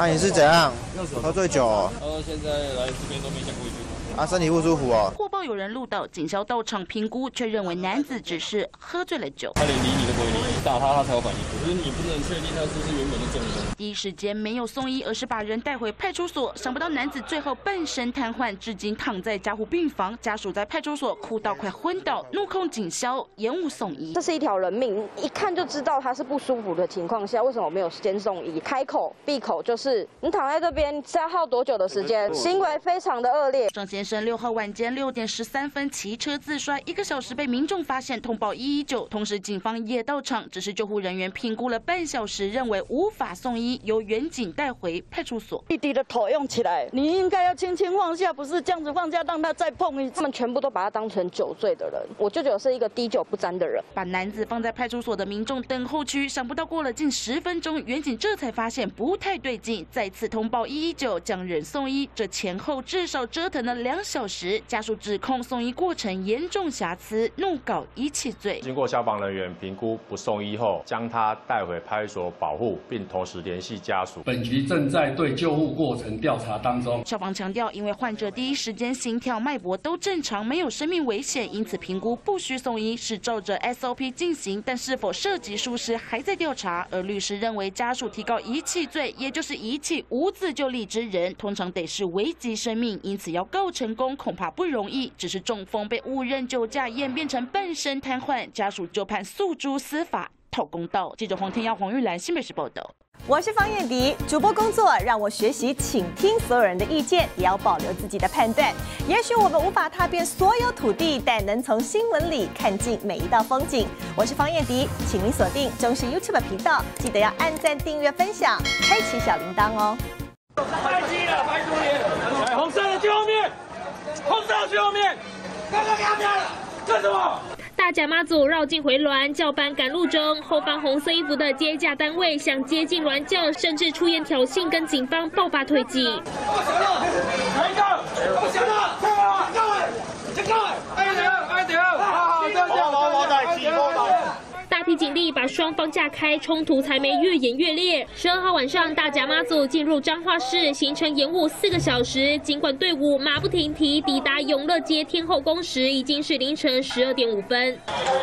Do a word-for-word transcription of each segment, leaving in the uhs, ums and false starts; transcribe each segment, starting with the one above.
啊，你是怎样？喝醉酒、哦？ 呃，现在来这边都没讲过一句话。 啊，身体不舒服哦。 获报有人录到，警消到场评估，却认为男子只是喝醉了酒。 他连理你都不会理你，打他他才有反应。可是你不能确定他是不是原本的中毒。 第一时间没有送医，而是把人带回派出所。想不到男子最后半身瘫痪，至今躺在加护病房。家属在派出所哭到快昏倒，怒控警消延误送医。 这是一条人命，一看就知道他是不舒服的情况下，为什么没有先送医？开口闭口就是你躺在这边是要耗多久的时间？行为非常的恶劣。 张先生六号晚间六点十三分骑车自摔，一个小时被民众发现，通报一一九，同时警方也到场，只是救护人员评估了半小时，认为无法送医，由员警带回派出所。 弟弟的头用起来，你应该要轻轻放下，不是这样子放下，让他再碰一次。 他们全部都把他当成酒醉的人。我舅舅是一个滴酒不沾的人。 把男子放在派出所的民众等候区，想不到过了近十分钟，员警这才发现不太对劲，再次通报一一九，将人送医。这前后至少折腾了两小时，家属指控送医过程严重瑕疵，怒告遗弃罪。 经过消防人员评估不送医后，将他带回派出所保护，并同时联系家属。 本局正在对救护过程调查当中。 消防强调，因为患者第一时间心跳、脉搏都正常，没有生命危险，因此评估不需送医，是照着 S O P 进行。但是否涉及疏失还在调查。而律师认为，家属提告遗弃罪，也就是遗弃无自救力之人，通常得是危及生命，因此要告成功恐怕不容易。只是中风被误认酒驾，演变成半身瘫痪，家属就判诉诸司法讨公道。记者黄天耀、黄玉兰，新北市报道。 我是方燕迪，主播工作让我学习倾听所有人的意见，也要保留自己的判断。也许我们无法踏遍所有土地，但能从新闻里看尽每一道风景。我是方燕迪，请您锁定中视 YouTube 频道，记得要按赞、订阅、分享，开启小铃铛哦。 开机了，白主脸，来红色的去后面，红色的去后面，刚刚看见了，这是什么？ 大甲妈祖绕境回銮，教班赶路中，后方红色衣服的接驾单位想接近銮轿，甚至出言挑衅，跟警方爆发推挤。 我想到，哪一个？我想到，快啊！各位，各位，哎掉，哎掉，好好，这样这样，我在起波来。 大批警力把双方架开，冲突才没越演越烈。十二号晚上，大甲妈祖进入彰化市，行程延误四个小时。尽管队伍马不停蹄抵达永乐街天后宫时，已经是凌晨十二点五分。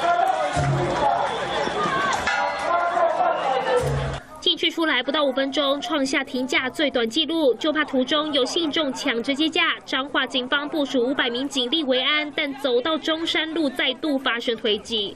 进去出来不到五分钟，创下停驾最短纪录。就怕途中有信众抢着接驾，彰化警方部署五百名警力维安，但走到中山路再度发生推挤。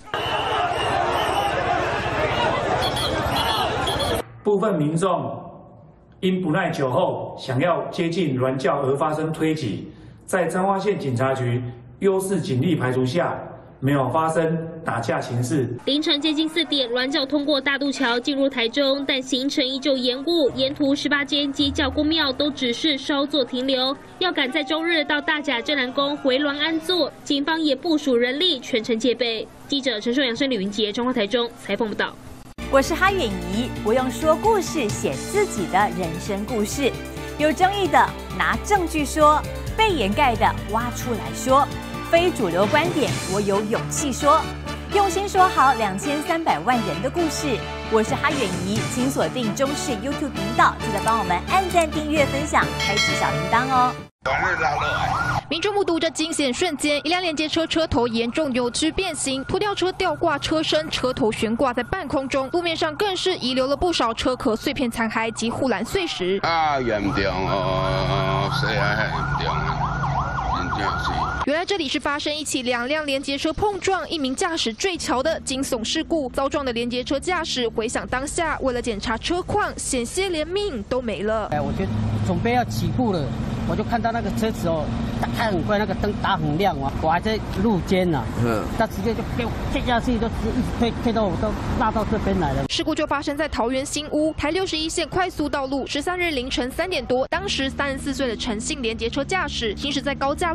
部分民众因不耐酒后想要接近銮轿而发生推挤，在彰化县警察局优势警力排除下，没有发生打架情势。 凌晨接近四点，銮轿通过大渡桥进入台中，但行程依旧延误。沿途十八间基教公庙都只是稍作停留，要赶在周日到大甲镇澜宫回銮安坐。警方也部署人力，全程戒备。记者陈寿阳、申李云杰，彰化台中采访报道。 我是哈远怡，我用说故事写自己的人生故事。有争议的拿证据说，被掩盖的挖出来说，非主流观点我有勇气说，用心说好两千三百万人的故事。我是哈远怡，请锁定中视 YouTube 频道，记得帮我们按赞、订阅、分享，开启小铃铛哦。 民众目睹着惊险瞬间，一辆连接车车头严重扭曲变形，拖吊车吊挂车身，车头悬挂在半空中，路面上更是遗留了不少车壳碎片残骸及护栏碎石。 啊，严重哦，是啊，严重啊，严重是。 原来这里是发生一起两辆连接车碰撞，一名驾驶坠桥的惊悚事故。遭撞的连接车驾驶回想当下，为了检查车况，险些连命都没了。 哎，我就准备要起步了。我就看到那个车子哦，开很快，那个灯打很亮嘛，我还在路肩呢，嗯，他直接就给我推下去，就一直推推到我都拉到这边来了。 事故就发生在桃园新屋台六十一线快速道路，十三日凌晨三点多，当时三十四岁的陈姓连接车驾驶行驶在高架路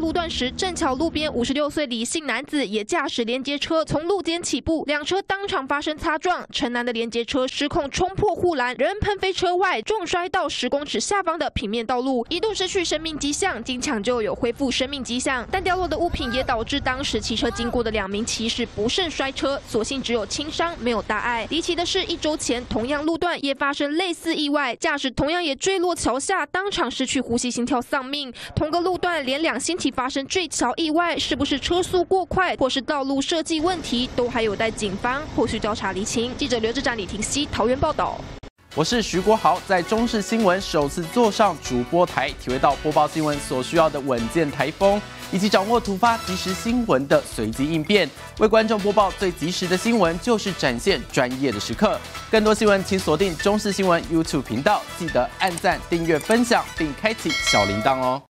路段时，正巧路边五十六岁李姓男子也驾驶连接车从路肩起步，两车当场发生擦撞。城南的连接车失控冲破护栏，人喷飞车外，重摔到十公尺下方的平面道路，一度失去生命迹象，经抢救有恢复生命迹象，但掉落的物品也导致当时骑车经过的两名骑士不慎摔车，所幸只有轻伤，没有大碍。离奇的是，一周前同样路段也发生类似意外，驾驶同样也坠落桥下，当场失去呼吸、心跳丧命。同个路段连两星期发生坠桥意外，是不是车速过快，或是道路设计问题，都还有待警方后续调查厘清。记者刘志展、李婷熙桃园报道。 我是徐国豪，在中视新闻首次坐上主播台，体会到播报新闻所需要的稳健台风，以及掌握突发即时新闻的随机应变。为观众播报最及时的新闻，就是展现专业的时刻。更多新闻，请锁定中视新闻 YouTube 频道，记得按赞、订阅、分享，并开启小铃铛哦。